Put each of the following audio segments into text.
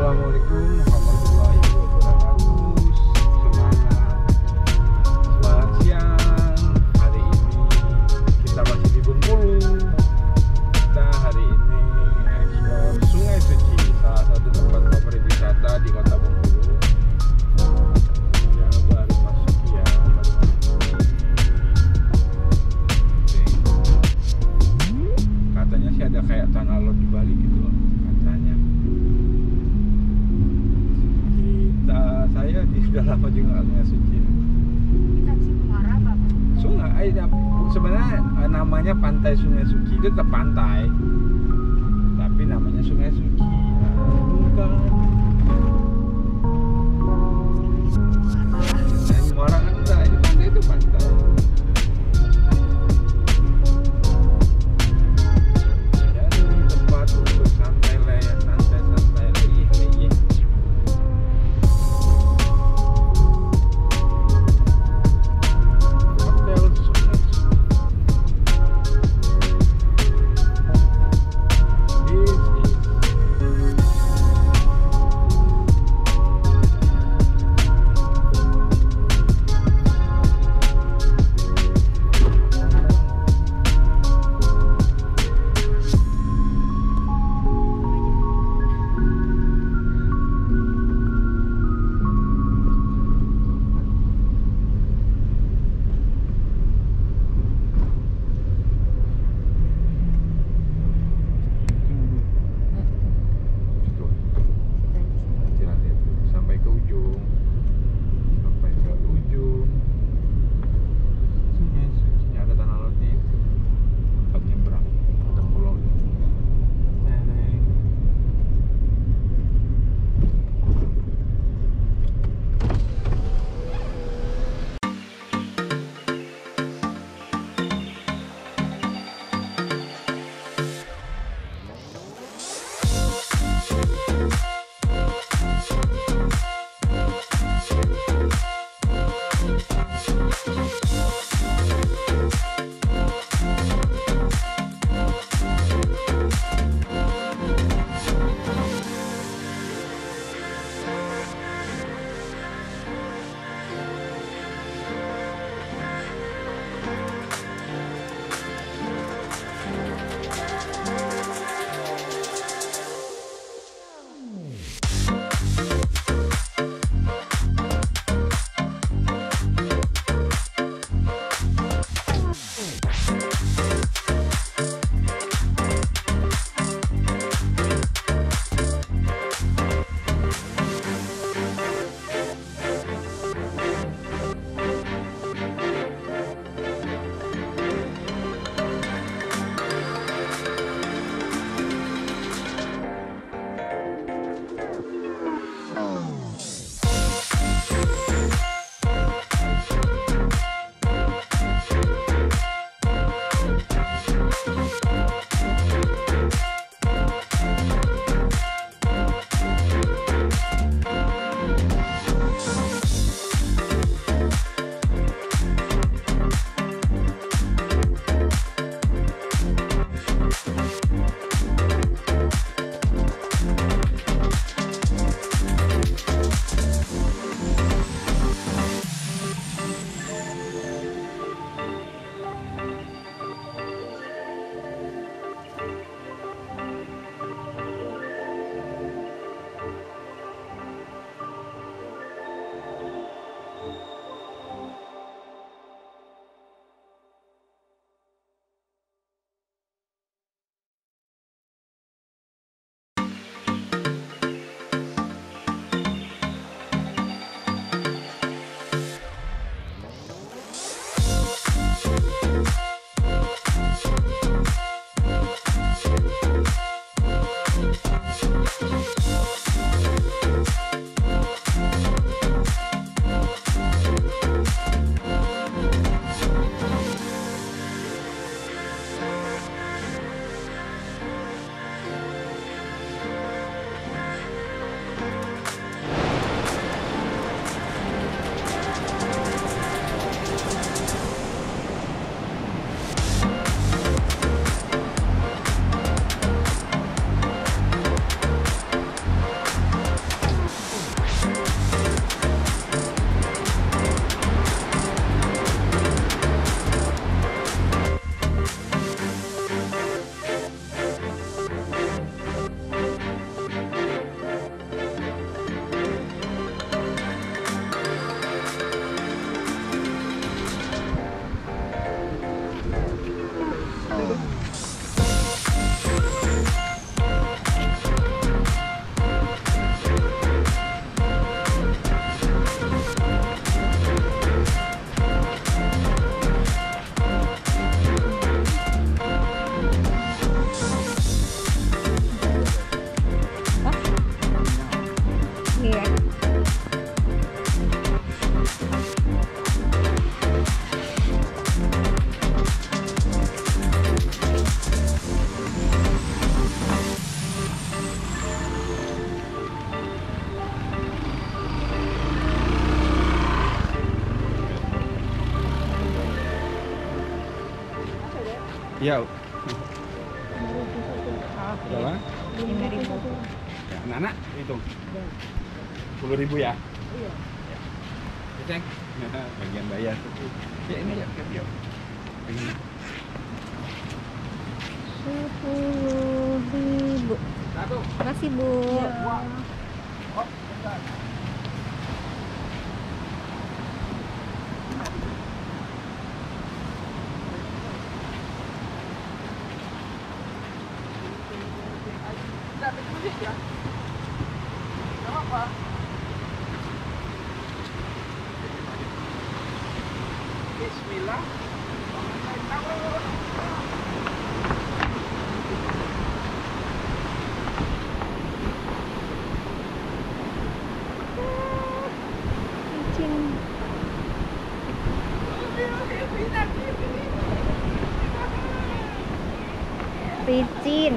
Assalamualaikum warahmatullahi wabarakatuh. Selamat siang. Hari ini kita masih di Bengkulu. Kita hari ini eksplor Sungai Suci, salah satu tempat favorit wisata di Kota Bengkulu. Yang baru masuk ya, baru masuk. Katanya sih ada kayak tanah lot di Bali gitu loh, katanya. Saya sudah lama juga nggak Sungai Suci. Kita di Muara apa? Sungai, sebenarnya namanya Pantai Sungai Suci, itu tetap pantai, tapi namanya Sungai Suci. Bukan. Nah, Muara kan enggak, ini pantai itu pantai. Jadi tempat untuk santai lah ya, santai-santai leyeh-leyeh. Hotel Sungai Suci. This is Iya. Iya. Berapa? 5.000. Ya, anak-anak hitung. 10.000 ya? Iya. Ya, Ceng. Bagian bayar. Ya ini ya, yuk. Ini. 10.000. Satu. Makasih, Bu. Dua. Oh, bentar. Bismillah. Kucing. Ricin.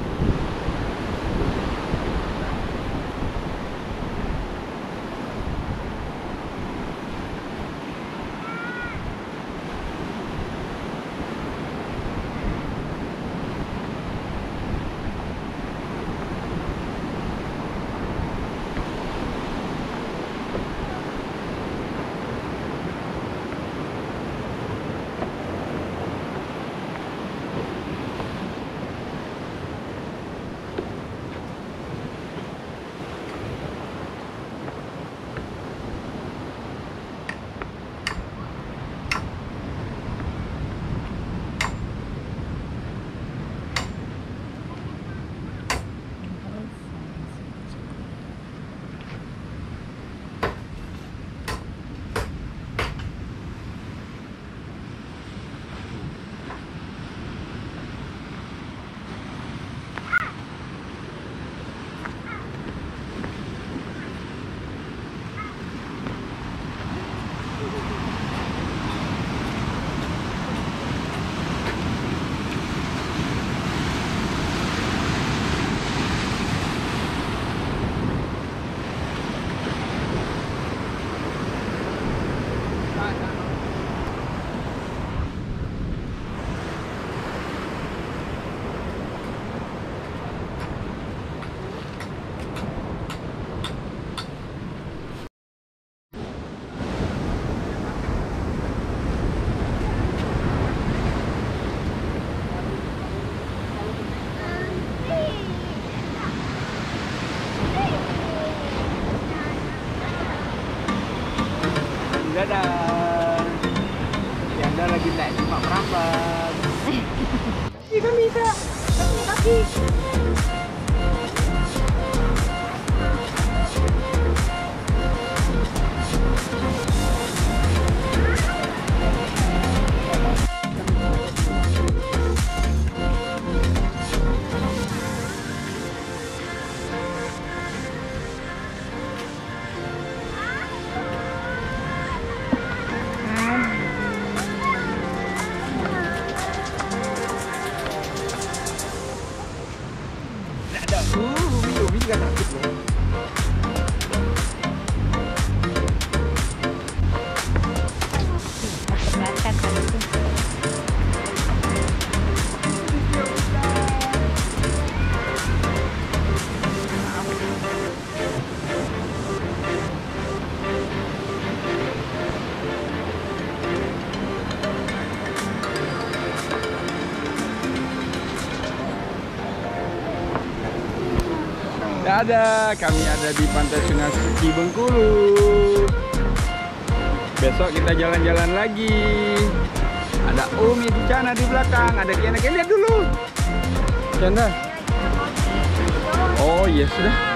Dadah. Yanda lagi naik cuma merapat. Bisa bisa. Kaki. Umi juga takut loh. Terbakar tadi tuh. Dadah, kami ada di Pantai Sungai Suci Bengkulu. Besok kita jalan-jalan lagi. Ada Umi di sana di belakang, ada Kiana. Lihat dulu. Kiana. Oh iya sudah.